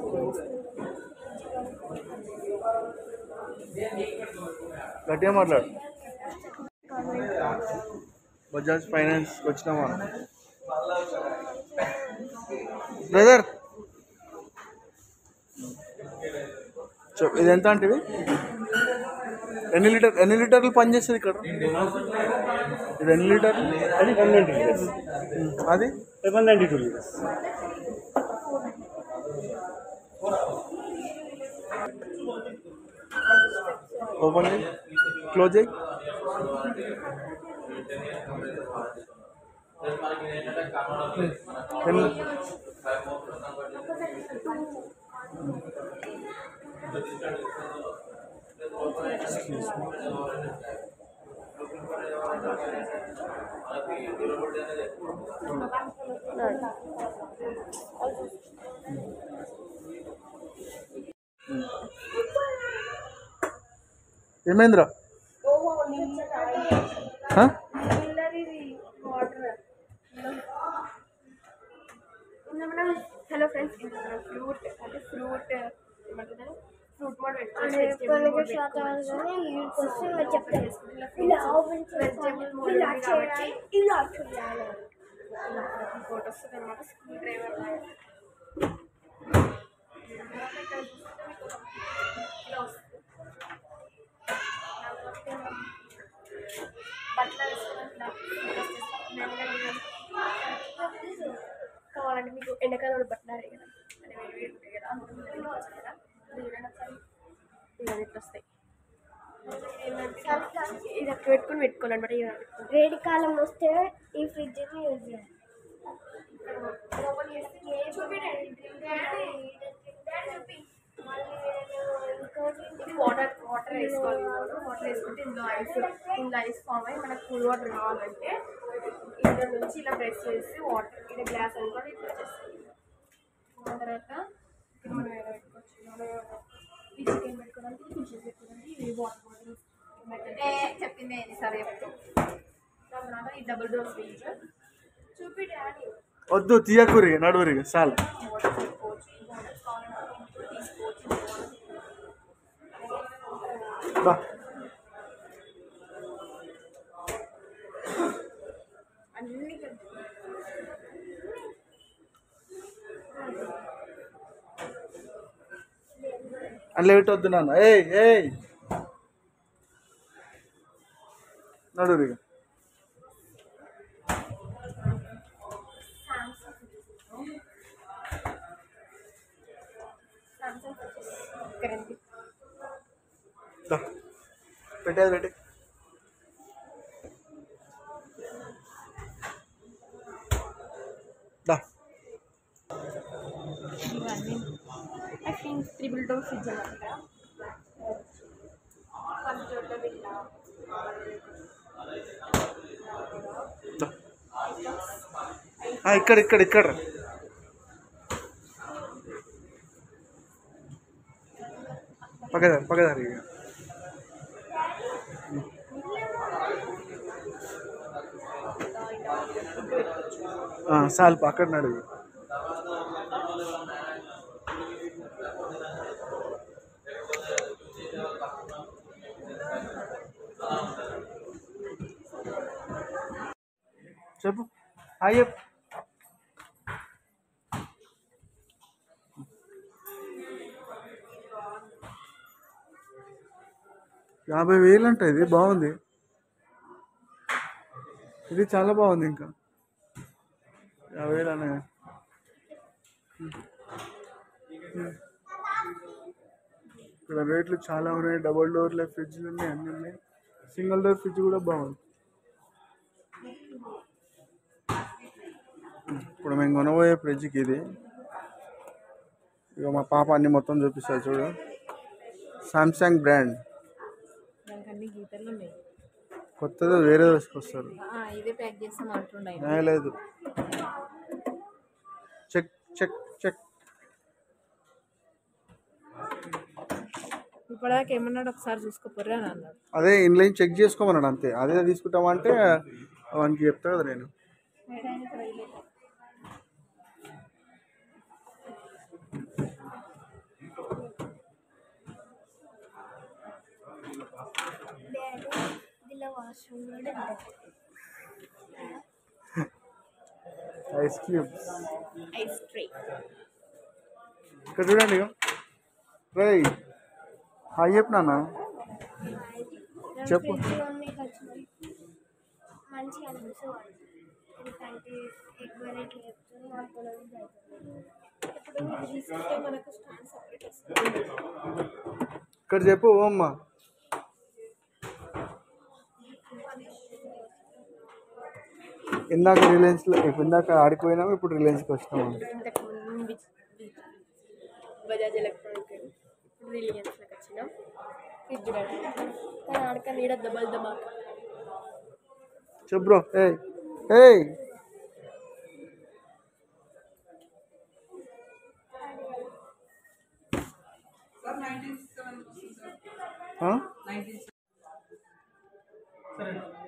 గట్టిగా మాట్లాడు. బజాజ్ ఫైనాన్స్ వచ్చినామా బ్రదర్? ఇది ఎంత అంటే ఎన్ని లీటర్లు పనిచేస్తుంది ఇక్కడ? ఇది ఎన్ని లీటర్లు? అది 190 లీటర్స్. అది 192 లీటర్స్. ఓపెన్ చేయి, క్లోజ్ చేయి. ఏమైందిరా? హలో ఫ్రెండ్స్, ఫ్రూట్ అంటే ఫ్రూట్ ఏమంటారు, ఫ్రూట్ మోడ్ పెట్టుకోవచ్చు. ఇంకోటి వస్తుంది అనమాట, స్క్రూ డ్రైవర్ బట్టలు కావాలంటే మీకు ఎండాకాలంలో బట్టలు కదా అంటే వేడి వేడి ఉంటాయి కదా, ఇవన్నీ ఇట్లా వస్తాయి. ఇది అక్కడ పెట్టుకోవాలన్నమాట. వేడి కాలం వస్తే ఈ ఫ్రిడ్జ్ యూజ్ చేయాలి. ఇది వాటర్ వేసుకోవాలి. వాటర్ వేసుకుంటే ఇందులో ఐస్ ఫామ్ అయ్యి మనకు కూల్ వాటర్ కావాలంటే ఇందులో నుంచి ఇలా ప్రెస్ చేసి వాటర్ ఇలా గ్లాస్ అనుకోండి ఇట్లా చేస్తుంది. దాని తర్వాత ఇక్కడ మనం ఎలా పెట్టుకోవచ్చు, ఈ చికెన్ పెట్టుకోవడానికి ఫిషెస్ పెట్టుకోవడానికి ఇది వాటర్ బాటిల్ చెప్పింది ఎన్నిసార్లు చెప్తాం. దాని తర్వాత ఈ డబుల్ డోర్ ఫ్రిడ్జ్ చూపి డాడీ వద్దు తీయకూరి నడువురి చాలు. బా అన్ని అందులో పెట్టొద్దు నాన్న. ఏయ్ నడువురి. పెట్టేది పెట్టి ఇవన్నీ I think triple door fridge అన్నమాట. ఇక్కడ పక్కదారి చాలు అక్కడ నడుగు. చెప్పు హాయ్ చెప్పు. $50,000 అంట. ఇది బాగుంది, ఇది చాలా బాగుంది. ఇంకా 50,000 అనే ఇక్కడ రేట్లు చాలా ఉన్నాయి. డబుల్ డోర్ల ఫ్రిడ్జ్లు ఉన్నాయి, అన్నీ ఉన్నాయి. సింగిల్ డోర్ ఫ్రిడ్జ్ కూడా బాగుంది. ఇప్పుడు మేము కొనబోయే ఫ్రిడ్జ్కి ఇది. ఇక మా పాప అన్ని మొత్తం చూపిస్తారు చూడు. సామ్సంగ్ బ్రాండ్, కొత్తది వేరే తీసుకొస్తారు. ఇదే ప్యాక్ చేస్తాం అంటుండే. లేదు, చెక్ చెక్ చెక్. ఇప్పటిదాకా ఏమన్నాడు, ఒకసారి చూసుకోపోర్రా అని అన్నాడు. అదే ఇన్లైన్ చెక్ చేసుకోమన్నాడు అంతే. అదే తీసుకుంటామంటే వానికి చెప్తా కదా నేను. ఇలా వాష్రూమ్ కూడా ఉంటుంది. Ice cubes ice tray. ఇక్కడ చూడండి రై హాయ్ చెప్పు నాన్న చెప్పు. ఫ్రిడ్జ్లో మీకు వచ్చినాయి మంచిగా అనిపిస్తుంది. ఎందుకంటే ఎక్కువ రేట్లు చెప్తుంది నాకు కొనబుద్ధి అవుతుంది. ఇప్పుడు ఇది తీసుకుంటే మనకు స్టాండ్ సపరేట్ వస్తుంది. ఇక్కడ చెప్పు ఓ అమ్మ. ఇందాక రిలయన్స్లో ఇందాక ఆడిపోయినాము, ఇప్పుడు రిలయన్స్కి వచ్చినాము. ఇంతకు ముందు బజాజ్ ఎలక్ట్రానిక్, ఇప్పుడు రిలయన్స్లోకి వచ్చినాం. ఫ్రిడ్జ్ కానీ ఆడక నీడ దబల్ దమాక్. చెప్పు బ్రో. ఏయ్ ఏయ్ ఆ?